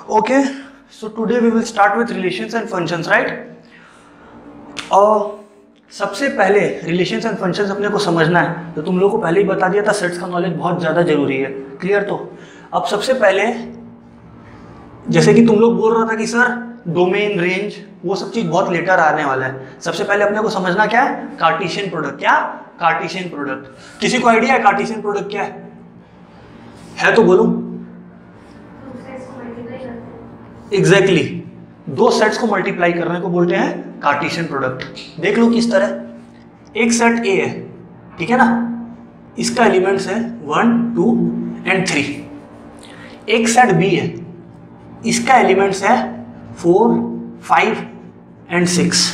Okay, so today we will start with relations and functions, right? और सबसे पहले relations and functions अपने को समझना है, तो तुम लोगों को पहले ही बता दिया था सेट्स का नॉलेज बहुत ज़्यादा जरूरी है। क्लियर? तो अब सबसे पहले जैसे कि तुम लोग बोल रहा था कि सर डोमेन, रेंज, वो सब चीज़ बहुत लेटर आने वाला है। सबसे पहले अपने को समझना क्या है, कार्टेशियन प्रोडक्ट। क्या कार्टेशियन प्रोडक्ट? किसी को आइडिया है कार्टेशियन प्रोडक्ट क्या है तो बोलो। एग्जैक्टली दो सेट्स को मल्टीप्लाई करने को बोलते हैं कार्टेशियन प्रोडक्ट। देख लो किस तरह, एक सेट ए है, ठीक है ना, इसका एलिमेंट्स है 1, 2 एंड 3। एक सेट बी है, इसका एलिमेंट्स है 4, 5 and 6।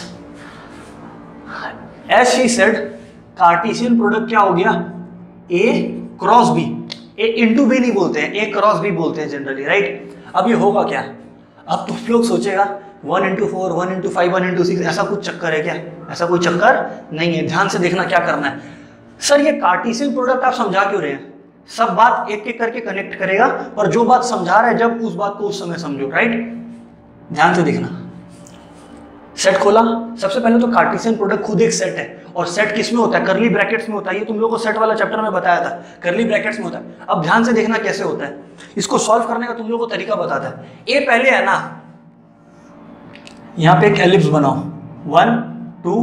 As she said, Cartesian product क्या हो गया, A cross B. A into B नहीं बोलते हैं, ए क्रॉस बी बोलते हैं जनरली, राइट? अब ये होगा क्या? अब तुम लोग सोचेगा 1 into 4, 1 into 5, 1 into 6, ऐसा कुछ चक्कर है क्या? ऐसा कोई चक्कर नहीं है। ध्यान से देखना क्या करना है। सर ये कार्टेशियन प्रोडक्ट आप समझा क्यों रहे हैं? सब बात एक एक करके कनेक्ट करेगा, पर जो बात समझा रहा है जब उस बात को उस समय समझो, राइट? ध्यान से देखना। सेट खोला, सबसे पहले तो कार्टेशियन प्रोडक्ट खुद एक सेट है, और सेट किस में होता है? करली ब्रैकेट्स में होता है। ये तुम लोगों को सेट वाला चैप्टर में बताया था, करली ब्रैकेट्स में होता है। अब ध्यान से देखना कैसे होता है। इसको सॉल्व करने का तुम लोगों को तरीका बताता है। ए पहले है ना, यहां पे एक एलिप्स बनाओ, 1, 2,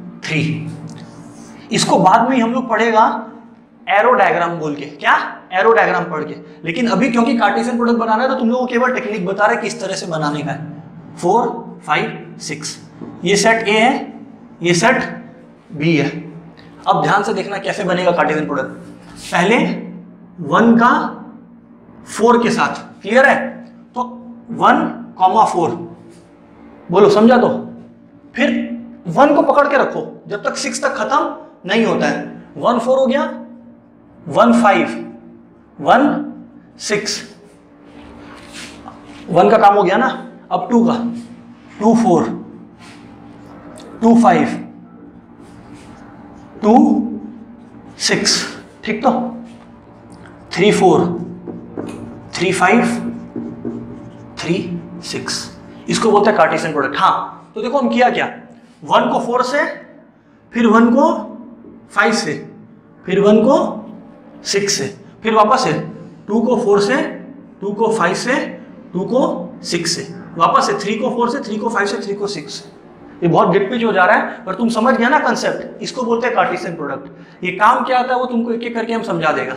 3। इसको बाद में ही हम लोग पढ़ेगा एरो डायग्राम बोल के। क्या? एरो डायग्राम पढ़ के। लेकिन अभी क्योंकि कार्टेशियन प्रोडक्ट बनाना है तो तुम लोगों को केवल टेक्निक बता रहा है किस तरह से बनाने का है। 4, 5, 6, ये सेट ए है, ये सेट बी है। अब ध्यान से देखना कैसे बनेगा कार्टेशियन प्रोडक्ट। पहले 1 का 4 के साथ, क्लियर है? तो 1, 4 बोलो, समझा? तो फिर 1 को पकड़ के रखो जब तक 6 तक खत्म नहीं होता है। 1, 4 हो गया, 1, 5, 1, 6, 1 का काम हो गया ना। अब 2 का, 2, 4, 2, 5, 2, 6, ठीक? तो 3, 4, 3, 5, 3, 6, इसको बोलते हैं कार्टेशियन प्रोडक्ट। हाँ, तो देखो हम किया क्या, 1 को 4 से, फिर 1 को 5 से, फिर 1 को 6 से, फिर वापस है 2 को 4 से, 2 को 5 से, 2 को 6 से, वापस है 3 को 4 से, 3 को 5 से, 3 को 6 से। ये बहुत गिट पिच हो जा रहा है, पर तुम समझ गया ना कंसेप्ट। इसको बोलते हैं कार्टेशियन प्रोडक्ट। ये काम क्या आता है वो तुमको एक एक करके हम समझा देगा।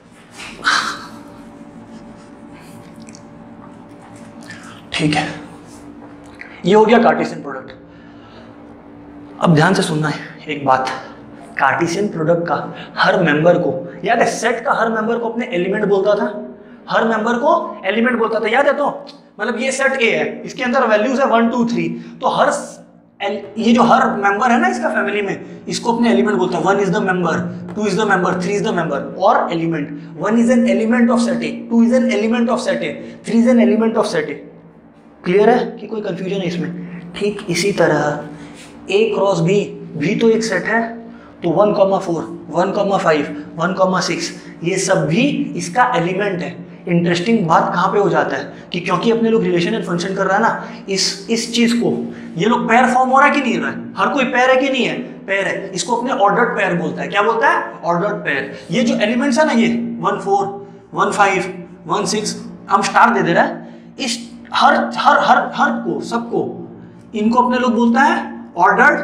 ठीक है, ये हो गया कार्टेशियन प्रोडक्ट। अब ध्यान से सुनना है एक बात, कार्टेशियन प्रोडक्ट का हर मेंबर को, याद है सेट का हर मेंबर को अपने एलिमेंट बोलता था, हर मेंबर को एलिमेंट बोलता था, याद है? तो मतलब ये सेट ए है, इसके अंदर वैल्यूज है 1, 2, 3, तो हर ये जो हर मेंबर है ना इसका फैमिली में, इसको अपने एलिमेंट बोलता है। 1 is the member, 2 is the member, 3 is the member, और element. 1 is an element of set A, 2 is an element of set A, 3 is an element of set A. Clear है कि कोई confusion है इसमें? ठीक इसी तरह ए क्रॉस बी भी तो एक सेट है, तो 1, 4, 1, 5, 1, 6, ये सब भी इसका एलिमेंट है। इंटरेस्टिंग बात कहाँ पे हो जाता है कि क्योंकि अपने लोग रिलेशन एंड फंक्शन कर रहा है ना, इस चीज को, ये लोग पेयर फॉर्म हो रहा है कि नहीं हो रहा है? हर कोई पेयर है कि नहीं है? पेयर है। इसको अपने ऑर्डर्ड पेयर बोलता है। क्या बोलता है? Ordered pair. ये जो एलिमेंट्स है ना, ये 1, 4, 1, 5, 1, 6, हम स्टार दे रहा है, इस हर हर हर हर को, सबको, इनको अपने लोग बोलता है ऑर्डर्ड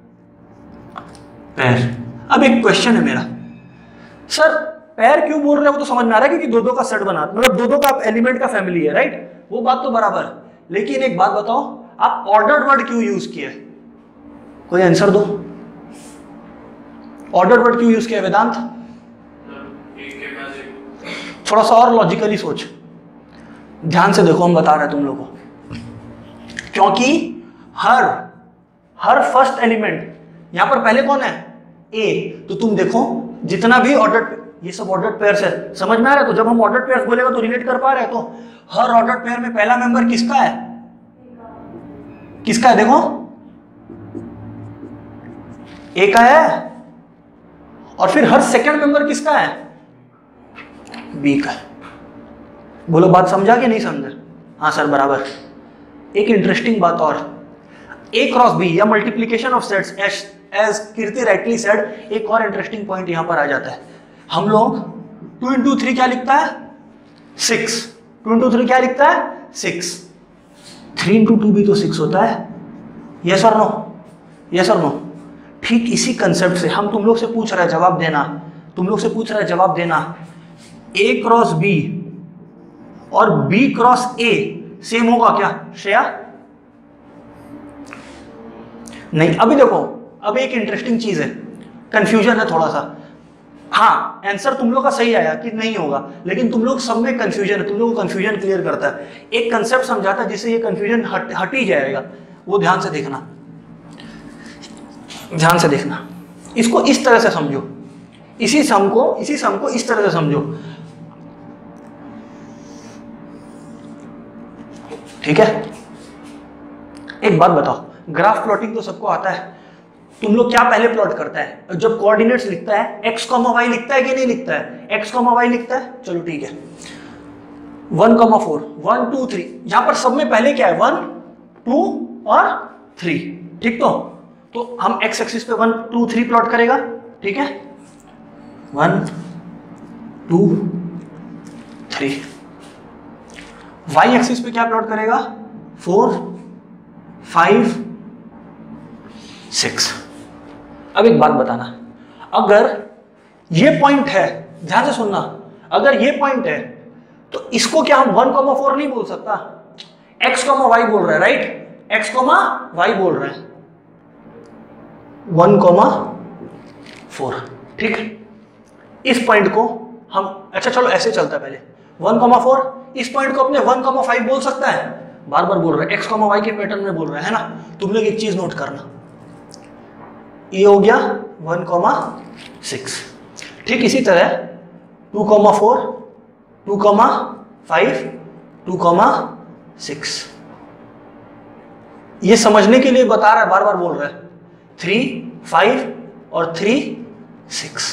पेयर। अब एक क्वेश्चन है मेरा, सर पेयर क्यों बोल रहे हो? वो तो समझ में आ रहा है क्योंकि दो का सेट बना, मतलब दो का एलिमेंट का फैमिली है, राइट? वो बात तो बराबर। लेकिन एक बात बताओ, आप ऑर्डर्ड वर्ड क्यों यूज किया? कोई आंसर दो। ऑर्डर्ड वर्ड क्यों यूज किया वेदांत? थोड़ा सा और लॉजिकली सोच, ध्यान से देखो, हम बता रहे हैं तुम लोगों को। क्योंकि हर फर्स्ट एलिमेंट, यहां पर पहले कौन है? ए। तो तुम देखो जितना भी ऑर्डर्ड, ये सब ऑर्डर्ड पेयर्स है, समझ में आ रहा है? तो जब हम ऑर्डर्ड पेयर्स बोलेगा तो रिलेट कर पा रहे हैं। तो हर ऑर्डर्ड पेयर में पहला मेंबर किसका है? किसका है? देखो ए का है, और फिर हर सेकंड मेंबर किसका है? बी का है। बोलो बात समझा कि नहीं समझा? हाँ सर बराबर। एक इंटरेस्टिंग बात और, ए क्रॉस बी या multiplication of sets as Kirti rightly said, एक और इंटरेस्टिंग पॉइंट यहां पर आ जाता है। हम लोग 2 इंटू 3 क्या लिखता है 6, 2 इंटू 3 क्या लिखता है 6, 3 इंटू 2 भी तो 6 होता है, यस और नो, यस और नो। ठीक इसी कंसेप्ट से हम तुम लोग से पूछ रहे हैं जवाब देना, तुम लोग से पूछ रहे हैं जवाब देना, ए क्रॉस बी और बी क्रॉस ए सेम होगा क्या श्रेया? नहीं। अभी देखो, अब एक इंटरेस्टिंग चीज है, कंफ्यूजन है थोड़ा सा। हाँ आंसर तुम लोग का सही आया कि नहीं होगा, लेकिन तुम लोग सब में कंफ्यूजन है, तुम लोग को कंफ्यूजन क्लियर करता है, एक कंसेप्ट समझाता है जिससे ये कंफ्यूजन हट ही जाएगा। वो ध्यान से देखना, ध्यान से देखना, इसको इस तरह से समझो, इसी सम को इस तरह से समझो, ठीक है। एक बात बताओ, ग्राफ प्लॉटिंग तो सबको आता है, तुम लोग क्या पहले प्लॉट करता है जब कोऑर्डिनेट्स लिखता है, एक्स कॉमा वाई लिखता है कि नहीं लिखता है? एक्स कॉमा वाई लिखता है, चलो ठीक है। 1,4 1 2 3, यहां पर सब में पहले क्या है 1 2 और 3, ठीक। तो हम एक्स एक्सिस पे 1 2 3 प्लॉट करेगा, ठीक है, 1 2 3। वाई एक्सिस पे क्या प्लॉट करेगा 4 5 6। अब एक बात बताना, अगर ये पॉइंट है, ध्यान से सुनना, अगर ये पॉइंट है तो इसको क्या हम 1,4 नहीं बोल सकता, x, y बोल रहा है, राइट, x, y बोल रहा है 1,4, ठीक। इस पॉइंट को हम, अच्छा चलो ऐसे चलता है पहले 1,4, इस पॉइंट को अपने 1,5 बोल सकता है, बार बार बोल रहा है, x, y के पैटर्न में बोल रहा है ना। तुम लोग एक चीज नोट करना, ये हो गया 1,6, ठीक। इसी तरह 2,4 2,5 2,6, ये समझने के लिए बता रहा है, बार बार बोल रहा है 3 5 और 3 6।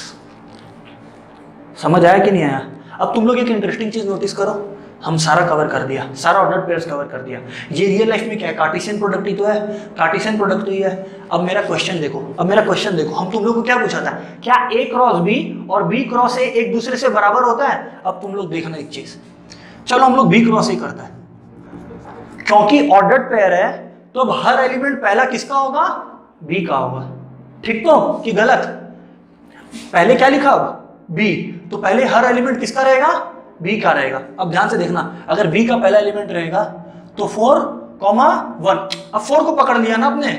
समझ आया कि नहीं आया? अब तुम लोग एक इंटरेस्टिंग चीज नोटिस करो, हम सारा कवर कर दिया, सारा ऑर्डर पेयर्स कवर कर दिया। ये रियल लाइफ में क्या है, कार्टेशियन प्रोडक्ट ही तो है, कार्टेशियन प्रोडक्ट तो ही है। अब मेरा क्वेश्चन देखो, हम तुम लोग को क्या पूछा था, क्या ए क्रॉस बी और बी क्रॉस ए एक दूसरे से बराबर होता है? अब तुम लोग देखना एक चीज, चलो हम लोग बी क्रॉस ए करता है, क्योंकि ऑर्डर पेयर है तो अब हर एलिमेंट पहला किसका होगा, बी का होगा, ठीक तो कि गलत? पहले क्या लिखा, बी, तो पहले हर एलिमेंट किसका रहेगा, बी का रहेगा। अब ध्यान से देखना, अगर बी का पहला एलिमेंट रहेगा तो 4,1, अब 4 को पकड़ लिया ना आपने,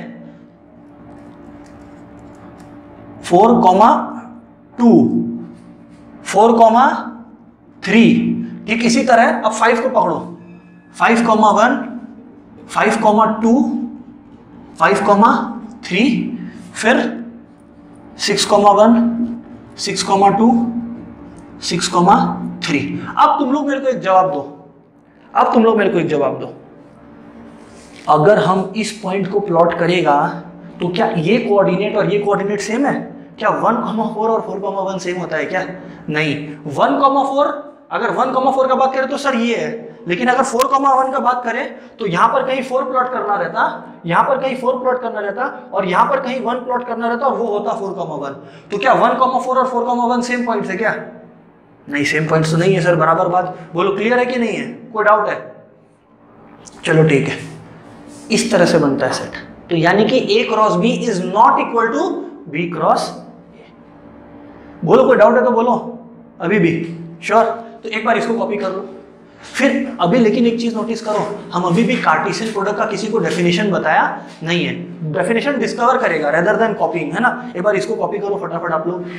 4,2 4,3, ठीक। इसी तरह अब 5 को पकड़ो, 5,1 5,2 5,3, फिर 6,1 6,2 6,3। अब तुम लोग मेरे को एक जवाब दो, अगर हम इस पॉइंट को प्लॉट करेगा तो क्या ये कोऑर्डिनेट और ये कोऑर्डिनेट सेम है? क्या 1,4 और 4,1 सेम होता है क्या? नहीं। 1,4, अगर 1,4 का बात करें तो सर ये है, लेकिन अगर 4,1 का बात करें तो यहां पर कहीं 4 प्लॉट करना रहता, यहां पर कहीं 4 प्लॉट करना रहता, और यहां पर कहीं 1 प्लॉट करना रहता, और वो होता 4,1। तो क्या 1,4 और 4,1 सेम पॉइंट है क्या? नहीं, सेम पॉइंट्स तो नहीं है सर, बराबर बात बोलो, क्लियर है कि नहीं है, कोई डाउट है? चलो ठीक है, इस तरह से बनता है सेट। तो यानी कि A cross B is not equal to B cross A. बोलो, कोई डाउट है तो बोलो, अभी भी श्योर? तो एक बार इसको कॉपी कर लो फिर अभी। लेकिन एक चीज नोटिस करो, हम अभी भी कार्टेशियन प्रोडक्ट का किसी को डेफिनेशन बताया नहीं है, डेफिनेशन डिस्कवर करेगा रेदर देन कॉपिंग, है ना। एक बार इसको कॉपी करो फटाफट आप लोग।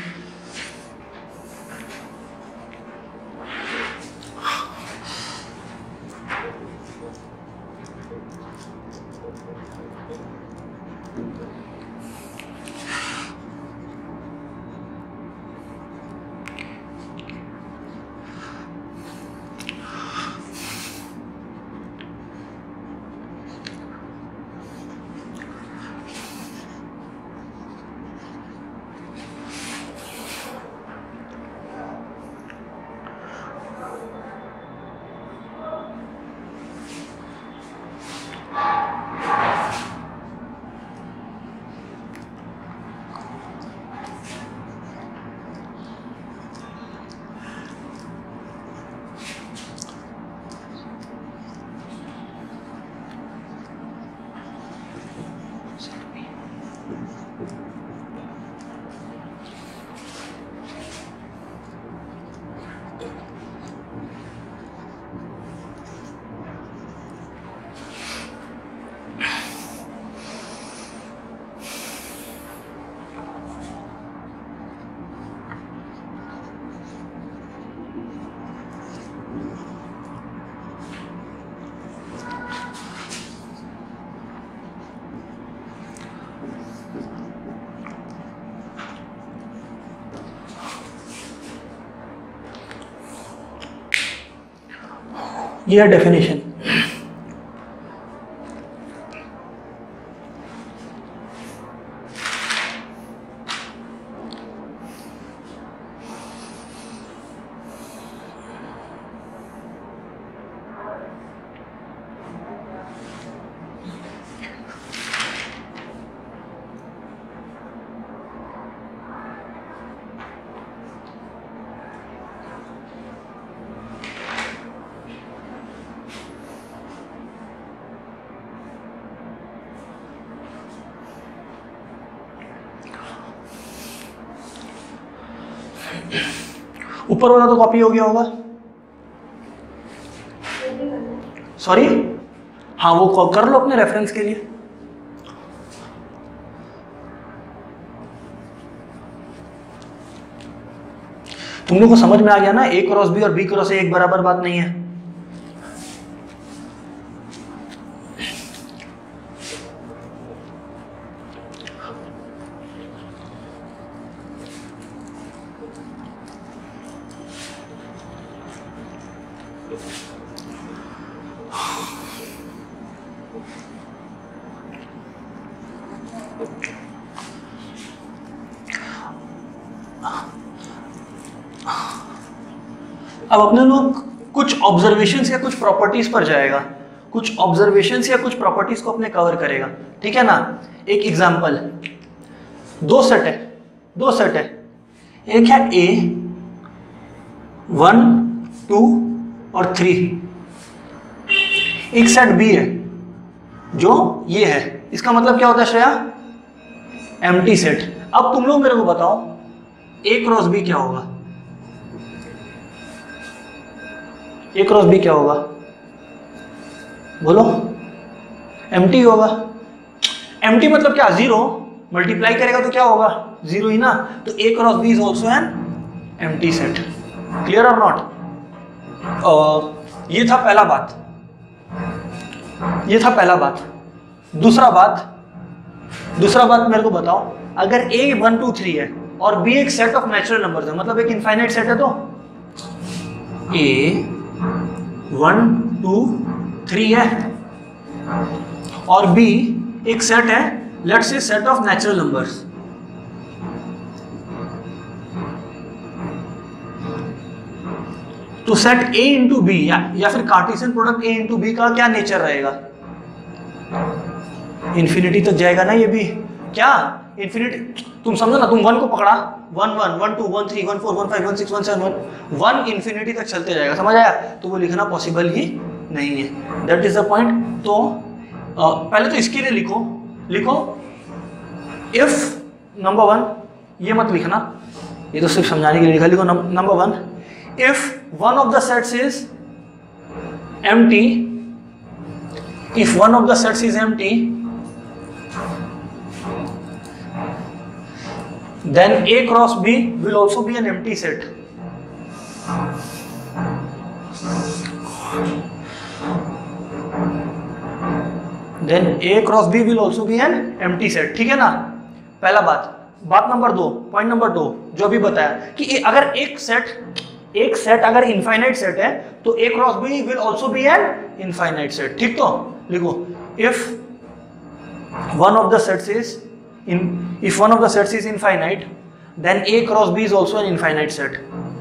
ये है डेफिनेशन। ऊपर वाला तो कॉपी हो गया होगा, सॉरी, हाँ वो कर लो अपने रेफरेंस के लिए। तुम लोग को समझ में आ गया ना, ए क्रॉस बी और बी क्रॉस ए एक बराबर बात नहीं है। अब अपने लोग कुछ ऑब्जर्वेशंस या कुछ प्रॉपर्टीज पर जाएगा, कुछ ऑब्जर्वेशंस या कुछ प्रॉपर्टीज को अपने कवर करेगा, ठीक है ना। एक एग्जांपल, दो सेट है, एक है ए 1 2 और 3, एक सेट बी है जो ये है। इसका मतलब क्या होता है श्रेया? Empty set. अब तुम लोग मेरे को बताओ ए क्रॉस बी क्या होगा? ए क्रॉस बी क्या होगा? बोलो। एम्प्टी होगा। एम्प्टी मतलब क्या? जीरो। मल्टीप्लाई करेगा तो क्या होगा? जीरो ही ना। तो A cross B is also an empty set. Clear और नॉट? ये था पहला बात, ये था पहला बात। दूसरा बात मेरे को बताओ, अगर a 1 2 3 है और b एक सेट ऑफ नेचुरल नंबर्स है, मतलब एक इनफाइनाइट सेट है, तो a 1 2 3 है और b एक सेट है, let's say set of natural numbers. तो सेट a इंटू बी या फिर Cartesian product a into B का क्या नेचर रहेगा? इन्फिनिटी तक जाएगा ना ये भी। क्या इन्फिनिटी? तुम समझो ना, तुम 1 को पकड़ा, 1 1 1 2 1 3 1 4 1 5 1 6 1 7 1 इन्फिनिटी तक चलते जाएगा, समझ आया? तो वो लिखना पॉसिबल ही नहीं है। That is the point. तो पहले तो इसके लिए लिखो इफ नंबर 1, ये मत लिखना, ये तो सिर्फ समझाने के लिए लिखा। लिखो number 1, if one of the sets is empty, if one of the sets is empty, then A cross B will also be an empty set. Then A cross B will also be an empty set. ठीक है ना? पहला बात number 2, point number 2 जो भी बताया कि अगर एक सेट अगर इनफाइनाइट सेट है तो A cross B will also be an infinite set. ठीक, तो लिखो if one of the sets is infinite, then A cross B is also an infinite set.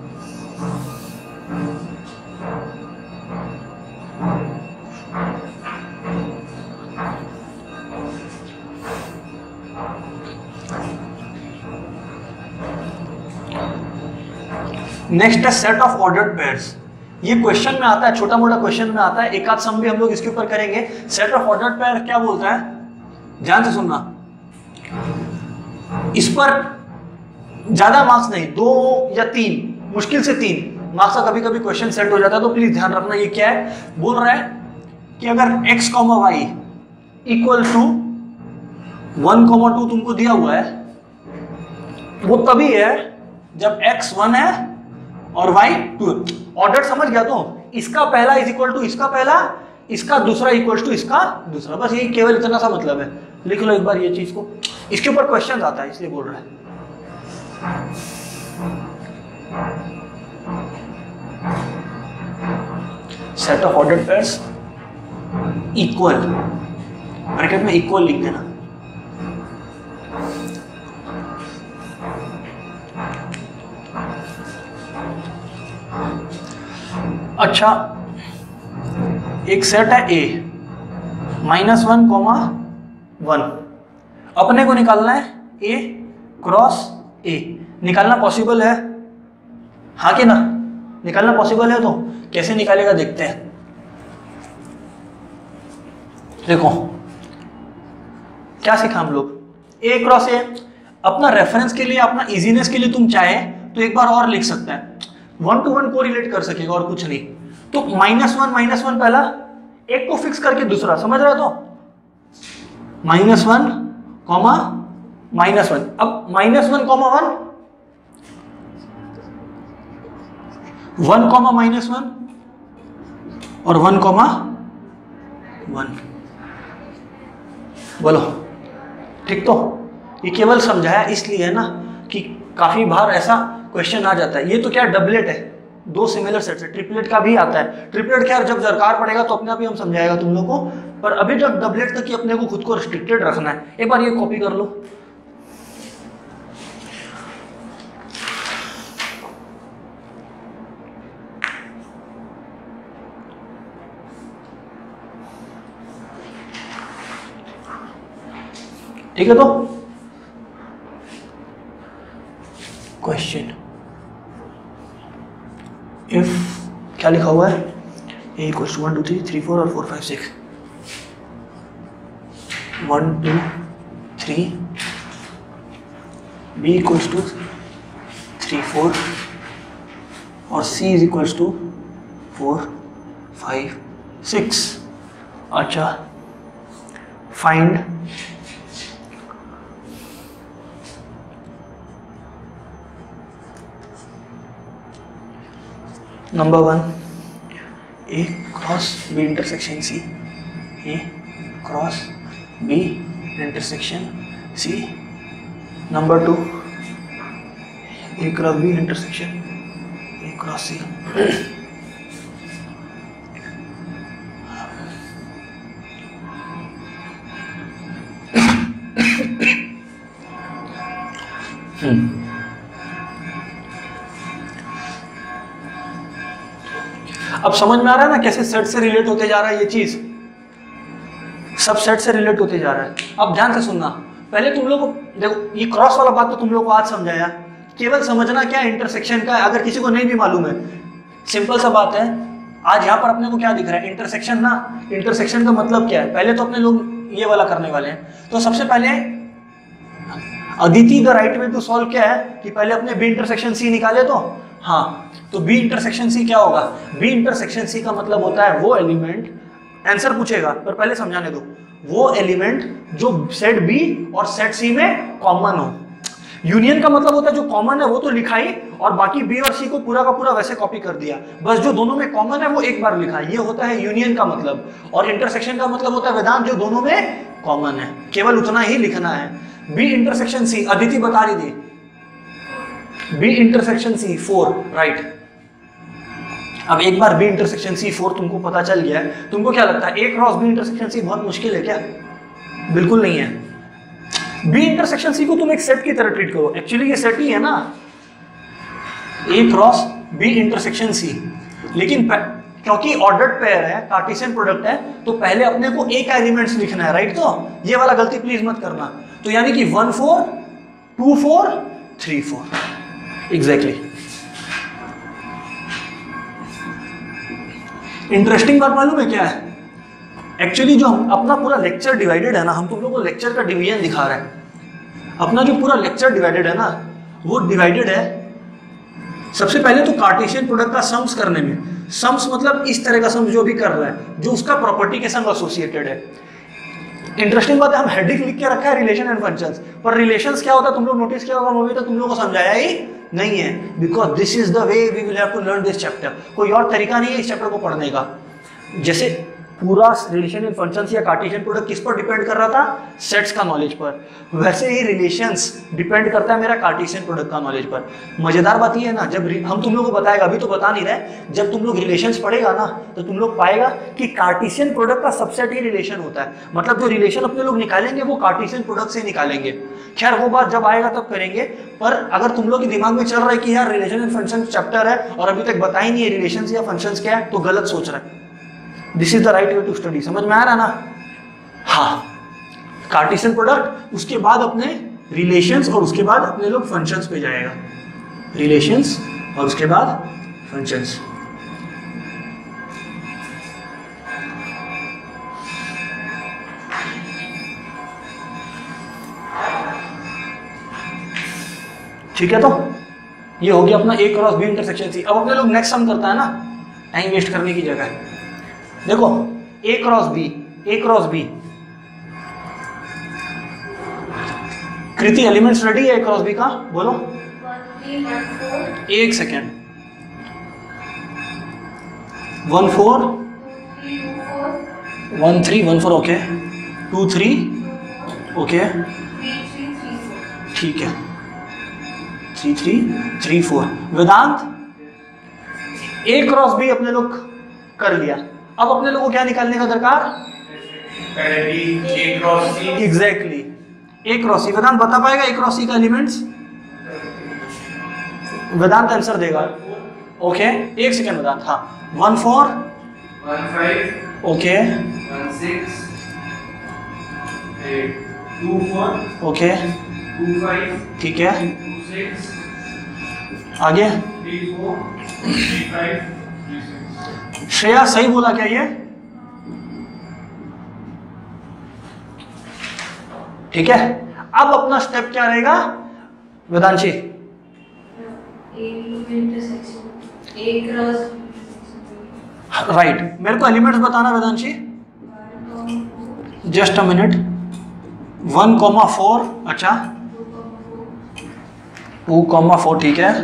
Next है सेट ऑफ ऑर्डर्ड पेयर्स। ये question में आता है, छोटा मोटा क्वेश्चन में आता है, एक आध सम भी हम लोग इसके ऊपर करेंगे। सेट ऑफ ऑर्डर्ड पेयर क्या बोलता है, ध्यान से सुनना। इस पर ज्यादा मार्क्स नहीं, 2 या 3, मुश्किल से 3 मार्क्स का कभी कभी क्वेश्चन सेट हो जाता है, तो प्लीज ध्यान रखना। ये क्या है, बोल रहा है कि अगर x, y इक्वल टू 1, 2 तुमको दिया हुआ है, वो तभी है जब x 1 है और y 2। ऑर्डर समझ गया? तो इसका पहला इज इक्वल टू इसका पहला, इसका दूसरा इक्वल टू इसका दूसरा, बस यही केवल इतना सा मतलब है। लिख लो एक बार ये चीज को, इसके ऊपर क्वेश्चन आता है इसलिए बोल रहा है। Set of ordered pairs equal, bracket में इक्वल लिख देना, अच्छा एक सेट है A -1, अपने को निकालना है A क्रॉस A, निकालना पॉसिबल है, हाँ कि ना? निकालना पॉसिबल है, तो कैसे निकालेगा देखते हैं। देखो क्या सीखा हम लोग, A क्रॉस A, अपना रेफरेंस के लिए, अपना इजीनेस के लिए तुम चाहे तो एक बार और लिख सकता है, 1 to 1 को रिलेट कर सकेगा और कुछ नहीं। तो -1 पहला, एक को फिक्स करके दूसरा, समझ रहा? तो -1, -1, अब -1, 1, 1, -1 और 1, 1, बोलो ठीक? तो ये केवल समझाया इसलिए है ना कि काफी बार ऐसा क्वेश्चन आ जाता है। ये तो क्या डबलेट है, 2 सिमिलर सेट्स है, ट्रिपलेट का भी आता है। ट्रिपलेट क्या, जब दरकार पड़ेगा तो अपने आप ही हम समझाएगा तुम लोग को, पर अभी जब डबलेट तक ही अपने को खुद को रिस्ट्रिक्टेड रखना है। एक बार ये कॉपी कर लो, ठीक है? तो क्वेश्चन इफ क्या लिखा हुआ है, A = 1 2 3 3 4 और 4 5 6, 1 2 3, B = 3 4 और C = 4 5 6। अच्छा, find number 1 A cross B intersection C, A cross B intersection C। Number 2 A cross B intersection A cross C। अब समझ में आ रहा है ना कैसे सेट से रिलेट होते जा रहा है, ये चीज सब सेट से रिलेट होते जा रहा है। अब ध्यान से सुनना, पहले तुम लोग देखो, ये क्रॉस वाला बात तो तुम लोग को आज समझाया, केवल समझना क्या इंटरसेक्शन का है। अगर किसी को नहीं भी मालूम है, सिंपल सा बात है। आज यहाँ पर अपने को क्या दिख रहा है, इंटरसेक्शन ना। इंटरसेक्शन का मतलब क्या है, पहले तो अपने लोग ये वाला करने वाले हैं। तो सबसे पहले Aditi the right way to solve क्या है कि पहले अपने B इंटरसेक्शन C निकाले। तो हाँ, तो B इंटरसेक्शन C क्या होगा, B इंटरसेक्शन C का मतलब होता है वो एलिमेंट, आंसर पूछेगा पर पहले समझाने दो, वो एलिमेंट जो सेट B और सेट C में कॉमन हो। यूनियन का मतलब होता है जो कॉमन है वो तो लिखा ही, और बाकी B और C को पूरा का पूरा वैसे कॉपी कर दिया, बस जो दोनों में कॉमन है वो एक बार लिखा। ये होता है यूनियन का मतलब। और इंटरसेक्शन का मतलब होता है वेदांत, जो दोनों में कॉमन है, केवल उतना ही लिखना है। B इंटरसेक्शन C, अदिति बता रही थी, B इंटरसेक्शन C 4, राइट। अब एक बार B इंटरसेक्शन C 4 तुमको पता चल गया है, तुमको क्या लगता है A cross B intersection C बहुत मुश्किल है क्या? बिल्कुल नहीं है। B इंटरसेक्शन C को तुम एक सेट की तरह ट्रीट करो, एक्चुअली ये सेट ही है ना, A cross B intersection C। लेकिन क्योंकि ऑर्डर्ड पेयर है, कार्टेशियन प्रोडक्ट है, तो पहले अपने को A का एलिमेंट्स लिखना है, राइट। तो ये वाला गलती प्लीज मत करना। तो यानी कि 1 4 2 4 3 4 एग्जैक्टली। इंटरेस्टिंग बात मालूम है क्या है, एक्चुअली जो हम अपना पूरा लेक्चर डिवाइडेड है ना, हम तुम लोगों को लेक्चर का डिवीजन दिखा रहे हैं। अपना जो पूरा लेक्चर डिवाइडेड है ना, वो डिवाइडेड है सबसे पहले तो कार्टेशियन प्रोडक्ट का सम्स करने में। सम्स मतलब इस तरह का सम्स जो भी कर रहा है, जो उसका प्रॉपर्टी के संग एसोसिएटेड है। इंटरेस्टिंग बात है, हम हेडिंग लिख के रखा है रिलेशन एंड फंक्शंस, पर रिलेशंस क्या होता है तुम लोग नोटिस किया होगा, मूवी तो तुम लोग को समझाया ही नहीं है, because this is the way we will have to learn this chapter. कोई और तरीका नहीं है इस चैप्टर को पढ़ने का। जैसे पूरा रिलेशन इन फंक्शंस या कार्टेशियन प्रोडक्ट किस पर डिपेंड कर रहा था? सेट्स का नॉलेज पर। वैसे ही रिलेशंस डिपेंड करता है मेरा कार्टेशियन प्रोडक्ट का नॉलेज पर। मजेदार बात ये है ना, जब हम तुम लोग को बताएगा, अभी तो बता नहीं रहे, जब तुम लोग रिलेशंस पढ़ेगा ना तो तुम लोग पाएगा कि कार्टेशियन प्रोडक्ट का सबसेट ही रिलेशन होता है। मतलब जो रिलेशन अपने लोग निकालेंगे वो कार्टेशियन प्रोडक्ट से निकालेंगे। खैर वो बात जब आएगा तब करेंगे, पर अगर तुम लोग के दिमाग में चल रहा है कि यार रिलेशन एंड फंक्शन चैप्टर है और अभी तक बता ही नहीं है रिलेशन या फंक्शंस क्या है, तो गलत सोच रहा है। This is the right way to study. समझ में आ रहा ना? हाँ, कार्टेशियन प्रोडक्ट, उसके बाद अपने रिलेशंस और उसके बाद अपने लोग फंक्शंस पे जाएगा। रिलेशंस और उसके बाद फंक्शंस। ठीक है, तो ये हो गया अपना A cross B intersection C। अब अपने लोग नेक्स्ट सम करता है ना, टाइम वेस्ट करने की जगह। देखो A cross B, Kriti elements ready है A क्रॉस B का? बोलो। 1 सेकेंड। 1 4 1 3 1 4 ओके। 2 3 ओके, ठीक है। 3 3 3 4। वेदांत, A क्रॉस B अपने लोग कर लिया। अब अपने लोगों को क्या निकालने का दरकार? Exactly A cross C। Vedant बता पाएगा A क्रॉस C का एलिमेंट्स? वेदांत आंसर देगा। Okay, 1 second Vedant. हाँ, 1 4 1 5 ओके, 1 6 2 4 ओके, 2 5 ठीक है, 2 6 आगे 3 4 3 5 3 6। श्रेया सही बोला क्या ये? ठीक है, अब अपना स्टेप क्या रहेगा वेदांशी? राइट, मेरे को एलिमेंट्स बताना वेदांशी। Just a minute. 1,4 अच्छा, 2,4 ठीक है,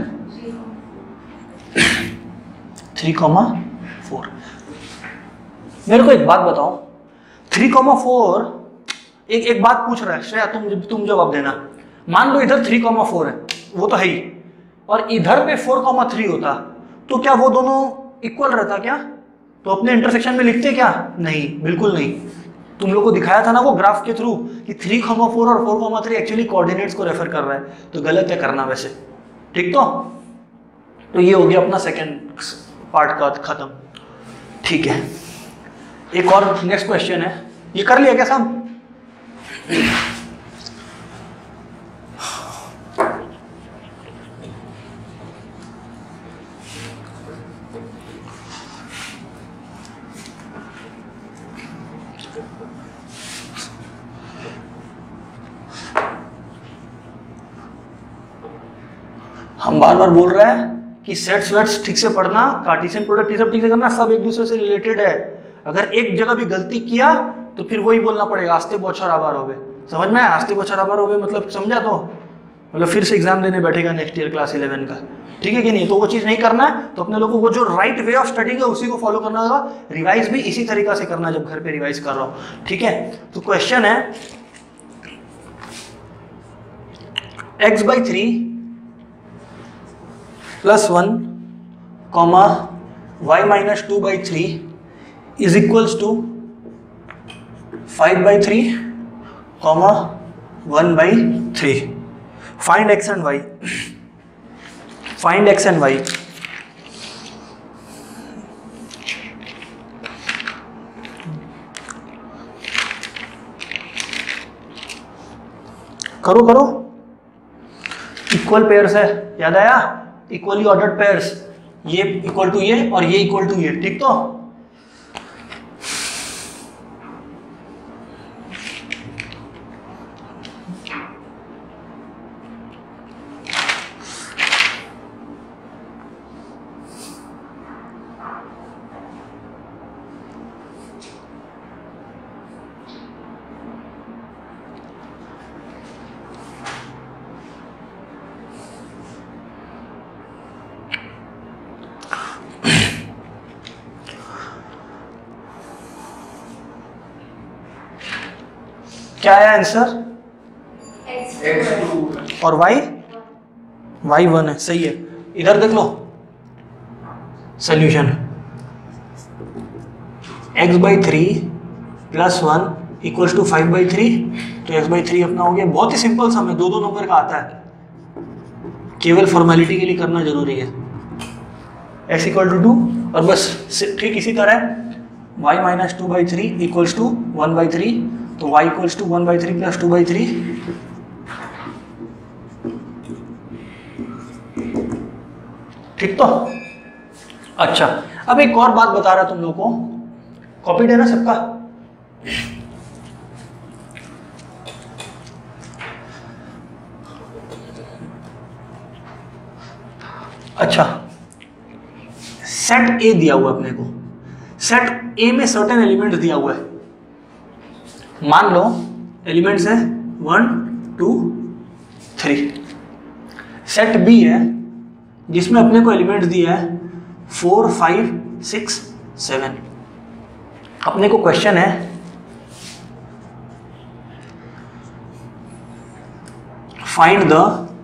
3,4। मेरे को एक बात बताओ, 3,4 एक बात पूछ रहा है श्रेया, तुम जवाब देना। मान लो इधर 3,4 है, वो तो है ही, और इधर पे 4,3 होता, तो क्या वो दोनों इक्वल रहता क्या? तो अपने इंटरसेक्शन में लिखते क्या? नहीं, बिल्कुल नहीं। तुम लोग को दिखाया था ना वो ग्राफ के थ्रू कि 3,4 और 4,3 एक्चुअली कोऑर्डिनेट्स को रेफर कर रहा है, तो गलत है करना वैसे। ठीक, तो ये हो गया अपना सेकेंड पार्ट का खत्म। ठीक है, एक और नेक्स्ट क्वेश्चन है, ये कर लिया क्या सब? हम बार बार बोल रहे हैं कि सेट्स वेट्स ठीक से पढ़ना, कार्टेशियन प्रोडक्ट ये सब ठीक से करना, सब एक दूसरे से रिलेटेड है। अगर एक जगह भी गलती किया तो फिर वही बोलना पड़ेगा, आस्ते बौछार आभार हो गए। समझ में आया? आस्ते बौछार आभार हो गए मतलब समझा? तो मतलब फिर से एग्जाम देने बैठेगा नेक्स्ट ईयर क्लास 11 का, ठीक है कि नहीं? तो वो चीज़ नहीं करना है। तो अपने लोगों को जो राइट वे ऑफ स्टडिंग है उसी को फॉलो करना होगा। रिवाइज भी इसी तरीका से करना जब घर पे रिवाइज कर रहा हो, ठीक है? तो क्वेश्चन है x/3 + 1, y - 2/3 is equals to 5/3, 1/3. Find x and y. Find x and y. करो इक्वल पेयर्स है, याद आया? इक्वली ऑर्डर्ड पेयर्स, ये इक्वल टू ये और ये इक्वल टू ये, ठीक? तो क्या आया आंसर? x2 और y 1 है, सही है। इधर देख लो सोल्यूशन, x/3 + 1 = 5/3, तो x/3 अपना हो गया। बहुत ही सिंपल सम है, दो नंबर का आता है, केवल फॉर्मेलिटी के लिए करना जरूरी है। x = 2 और बस ठीक इसी तरह y - 2/3 = 1/3, तो y = 1/3 + 2/3। ठीक तो अच्छा, अब एक और बात बता रहा तुम लोग को, कॉपीड है ना सबका? अच्छा, सेट ए दिया हुआ है अपने को, सेट ए में सर्टेन एलिमेंट्स दिया हुआ है। मान लो एलिमेंट्स है 1 2 3। सेट बी है जिसमें अपने को एलिमेंट्स दिया है 4 5 6 7। अपने को क्वेश्चन है find the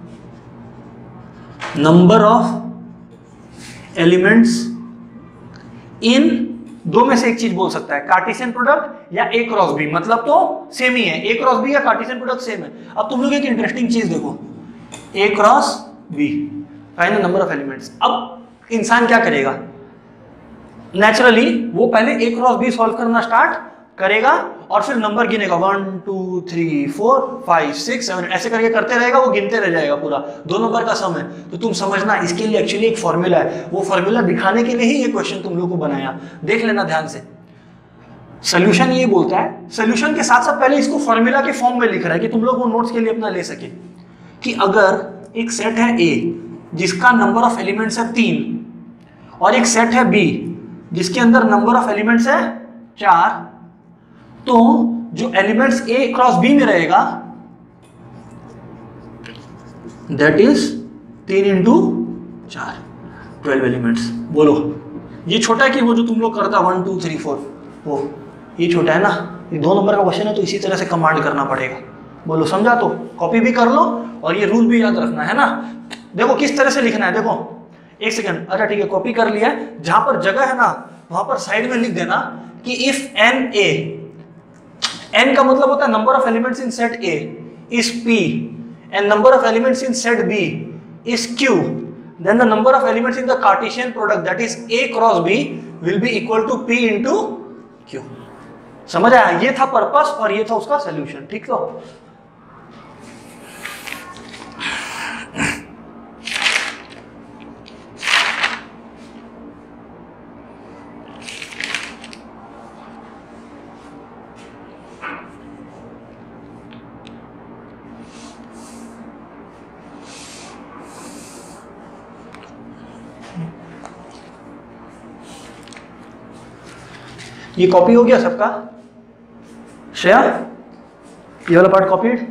number of elements in, दो में से एक चीज बोल सकता है, कार्टेशियन प्रोडक्ट या ए क्रॉस बी, मतलब तो सेम ही है, ए क्रॉस बी या कार्टेशियन प्रोडक्ट सेम है। अब तुम लोग एक इंटरेस्टिंग चीज देखो, A cross B, find the number of elements. अब इंसान क्या करेगा, नेचुरली वो पहले ए क्रॉस बी सॉल्व करना स्टार्ट करेगा और फिर नंबर गिनेगा 1 2 3 4 5 6 7, ऐसे करके करते रहेगा, वो गिनते रह जाएगा पूरा। दो नंबर का सम है, तो तुम समझना इसके लिए एक्चुअली एक फॉर्मूला है, वो फॉर्मूला दिखाने के लिए ही ये क्वेश्चन तुम लोग को बनाया। देख लेना ध्यान से, सोल्यूशन ये बोलता है, सोल्यूशन के साथ साथ पहले इसको फॉर्मूला के फॉर्म में लिख रहा है कि तुम लोग वो नोट्स के लिए अपना ले सके, कि अगर एक सेट है ए जिसका नंबर ऑफ एलिमेंट्स है 3 और एक सेट है बी जिसके अंदर नंबर ऑफ एलिमेंट्स है 4, तो जो एलिमेंट्स ए क्रॉस बी में रहेगा दैट इज 3 × 4 12 एलिमेंट्स। बोलो ये छोटा है कि वो जो तुम लोग करता 1 2 3 4, वो ये छोटा है ना, ये दो नंबर का क्वेश्चन है, तो इसी तरह से कमांड करना पड़ेगा। बोलो समझा? तो कॉपी भी कर लो और ये रूल भी याद रखना है ना। देखो किस तरह से लिखना है, देखो एक सेकंड, अच्छा ठीक है कॉपी कर लिया, जहां पर जगह है ना वहां पर साइड में लिख देना कि इफ एन ए, एन का मतलब होता है number of elements in set A is P and number of elements in set B is Q, then the number of elements in the Cartesian product that is A cross B will be equal to P into Q. समझ आया? ये था purpose और ये था उसका solution. ठीक तो ये कॉपी हो गया सबका? श्रेया ये वाला पार्ट कॉपीड?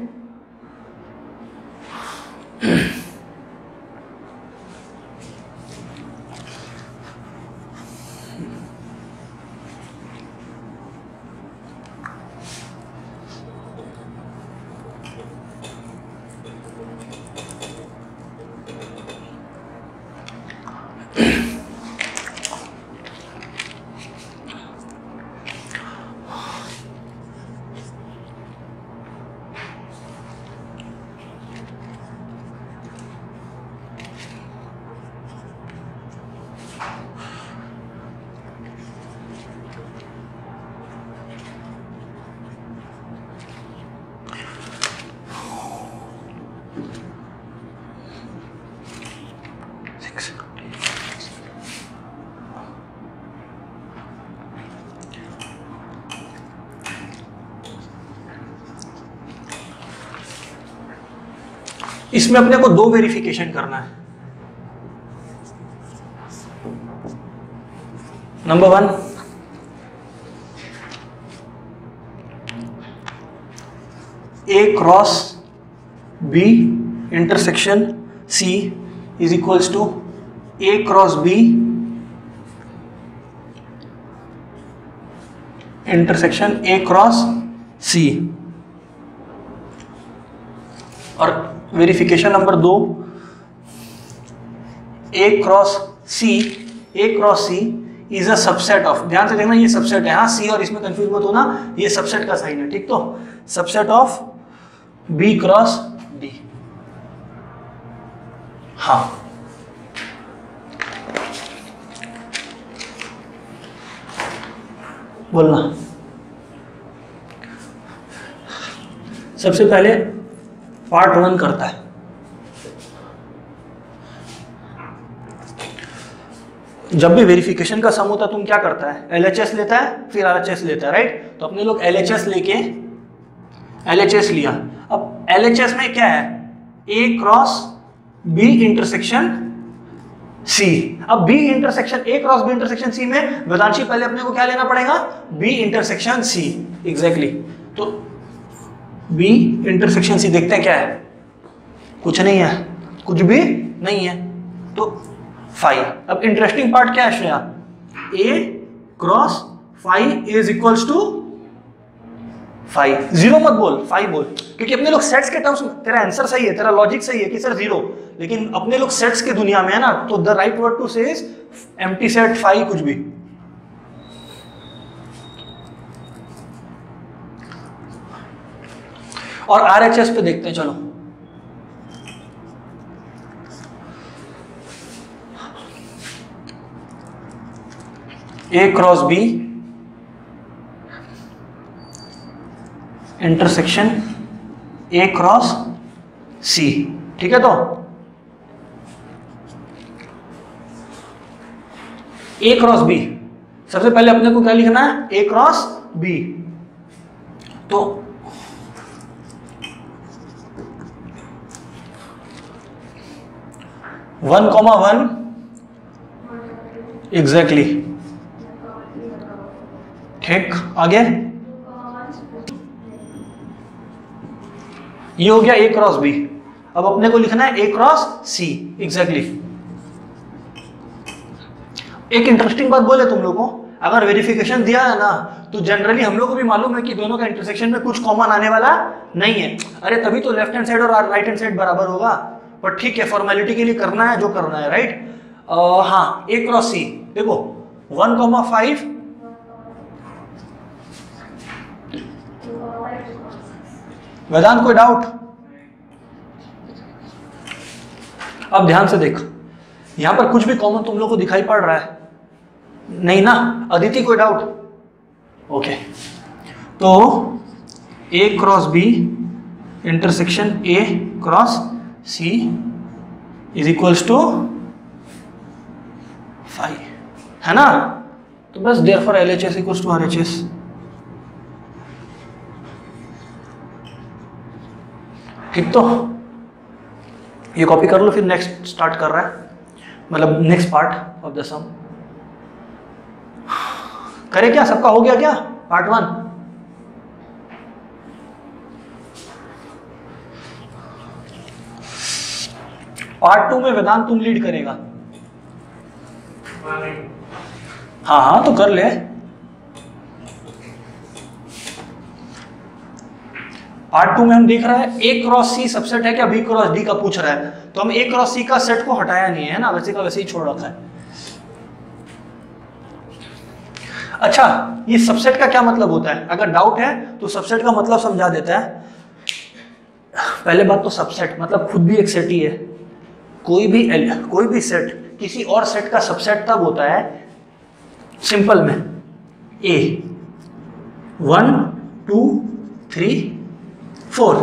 इसमें अपने को दो वेरिफिकेशन करना है। Number 1, A cross B intersection C is equals to A cross B intersection A cross C. और verification number 2, A cross C is a subset of, ध्यान से देखना ये सबसेट है, हाँ C और इसमें कंफ्यूज मत होना, ये सबसेट का साइन है, ठीक, तो subset of B cross D। हाँ, बोलना। सबसे पहले पार्ट 1 करता है, जब भी वेरिफिकेशन का सम होता है तुम क्या करता है, LHS लेता है फिर RHS लेता है, राइट। तो अपने लोग LHS लेके LHS लिया। अब LHS में क्या है, A cross B intersection C। अब B intersection A cross B intersection C में वेदांशी पहले अपने को क्या लेना पड़ेगा, B इंटरसेक्शन C, एग्जैक्टली। तो B इंटरसेक्शन C देखते हैं क्या है, कुछ नहीं है, कुछ भी नहीं है, तो 5। अब इंटरेस्टिंग पार्ट क्या है Shreya, A cross 5 is equals to 5, 0 मत बोल, 5 बोल, क्योंकि अपने लोग सेट्स के टर्म्स में, तेरा आंसर सही है, तेरा लॉजिक सही है कि सर 0, लेकिन अपने लोग सेट्स की दुनिया में है ना, तो the right word to say is empty set 5 कुछ भी। और RHS पे देखते हैं, चलो A cross B intersection A cross C, ठीक है। तो A क्रॉस B, सबसे पहले अपने को क्या लिखना है, A क्रॉस B। तो वन कॉमा वन, एग्जैक्टली, ठीक। आगे ये हो गया A क्रॉस B। अब अपने को लिखना है A क्रॉस C, एग्जैक्टली। एक इंटरेस्टिंग बात बोले तुम लोगों को, अगर वेरिफिकेशन दिया है ना, तो जनरली हम लोग को भी मालूम है कि दोनों का इंटरसेक्शन में कुछ कॉमन आने वाला नहीं है। अरे तभी तो लेफ्ट हैंड साइड और राइट हैंड साइड बराबर होगा, पर ठीक है, फॉर्मेलिटी के लिए करना है जो करना है, राइट। हाँ, A क्रॉस C देखो 1,5, वेदांत कोई डाउट? अब ध्यान से देख, यहां पर कुछ भी कॉमन तुम लोग को दिखाई पड़ रहा है नहीं ना? अदिति कोई डाउट? ओके, तो A cross B intersection A cross C is equals to 5, है ना? तो बस therefore LHS equals to RHS। ठीक, तो ये कॉपी कर लो, फिर नेक्स्ट स्टार्ट कर रहा है, मतलब next part of the sum. करे क्या, सबका हो गया क्या पार्ट 1? पार्ट 2 में वेदांत तुम लीड करेगा। हाँ हाँ, तो कर ले। पार्ट 2 में हम देख रहे हैं A क्रॉस C सबसेट है क्या, B क्रॉस D का पूछ रहा है, तो हम A क्रॉस C का सेट को हटाया नहीं है ना, वैसे का वैसे ही छोड़ रखा है। अच्छा, ये सबसेट का क्या मतलब होता है? अगर डाउट है तो सबसेट का मतलब समझा देता है। पहले बात तो सबसेट मतलब खुद भी एक सेट ही है। कोई भी सेट किसी और सेट का सबसेट तब होता है सिंपल में A 1 2 3 4,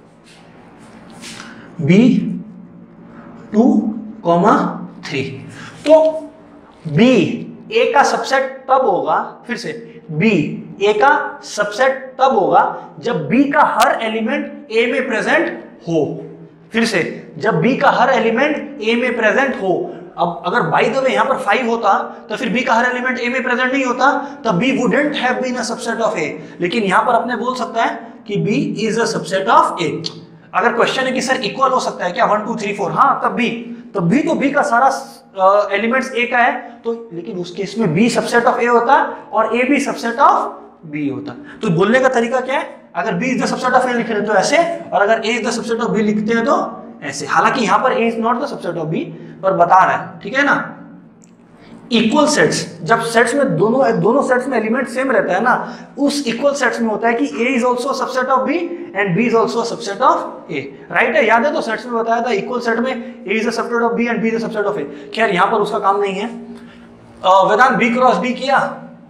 B 2, 3। तो B A का सबसेट तब होगा, फिर से B A का सबसेट तब होगा जब B का हर एलिमेंट A में प्रेजेंट हो। फिर से, जब B का हर एलिमेंट A में प्रेजेंट हो। अब अगर बाय द वे यहां पर 5 होता तो फिर B का हर एलिमेंट A में प्रेजेंट नहीं होता, तब B wouldn't have been a subset of A। लेकिन यहां पर अपने बोल सकता है कि B is a subset of A। अगर क्वेश्चन है कि सर इक्वल हो सकता है क्या 1 2 3 4, हाँ तब भी तो B का सारा एलिमेंट्स A का है, तो लेकिन उस केस में B सबसेट ऑफ A होता है और A भी सबसेट ऑफ बी होता है। तो बोलने का तरीका क्या है, अगर B is the subset of A लिख रहे हैं तो ऐसे, और अगर A is the subset of B लिखते हैं तो ऐसे। हालांकि यहां पर A is not the subset of B, पर बता रहा है, ठीक है ना। इक्वल सेट्स, जब सेट्स में दोनों सेट्स में एलिमेंट सेम रहता है ना, उस इक्वल सेट्स में होता है कि A is also subset of B and B is also subset of A, right है। याद है, तो सेट्स में बताया था इक्वल सेट में A is the subset of B and B is the subset of A. खैर यहां पर उसका काम नहीं है। वेदांत बी क्रॉस डी किया,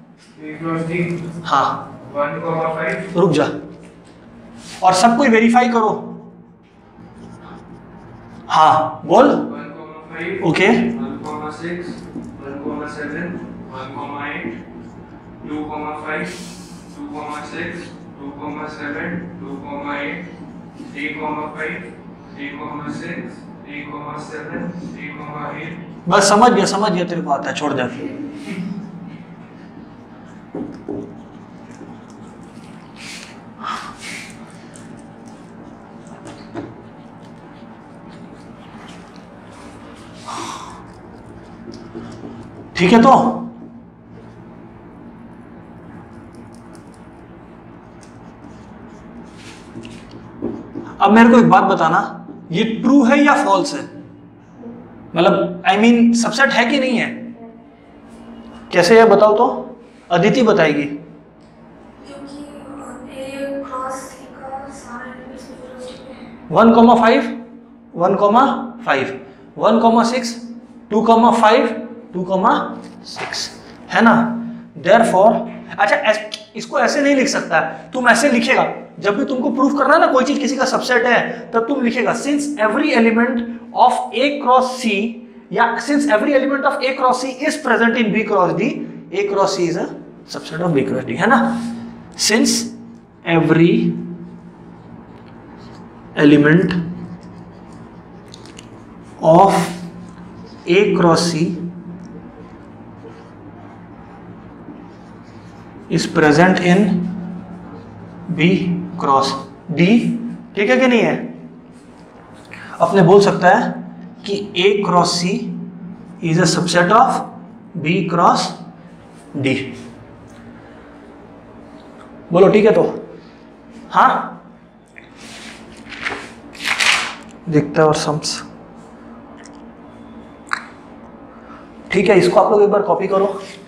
हाँ 1,5 रुक जा, और सब कोई वेरीफाई करो। हाँ बोल। 1,5 ओके 1,6 1,7 1,8 2,5 2,6 2,7 2,8 3,5 3,6 3,7 3,8। बस समझ गया तेरे को आता है, छोड़ दे। ठीक है, तो अब मेरे को एक बात बताना, ये ट्रू है या फॉल्स है, मतलब आई मीन सबसेट है कि नहीं है, कैसे है बताओ तो। अदिति बताएगी। 1,5 1,5 1,6 2,5 2,6 है ना। Therefore, अच्छा इसको ऐसे नहीं लिख सकता है, तुम ऐसे लिखेगा जब भी तुमको प्रूफ करना है ना कोई चीज किसी का सबसेट है, तब तुम लिखेगा since every element of A cross C, या since every element of A cross C is present in B cross D, A cross C is a subset of B cross D, है ना। Since every element of A cross C is present in B cross D, ठीक है कि नहीं है। अपने बोल सकता है कि A cross C is a subset of B cross D, बोलो ठीक है। तो हाँ दिखता है और सम्स, ठीक है। इसको आप लोग एक बार कॉपी करो।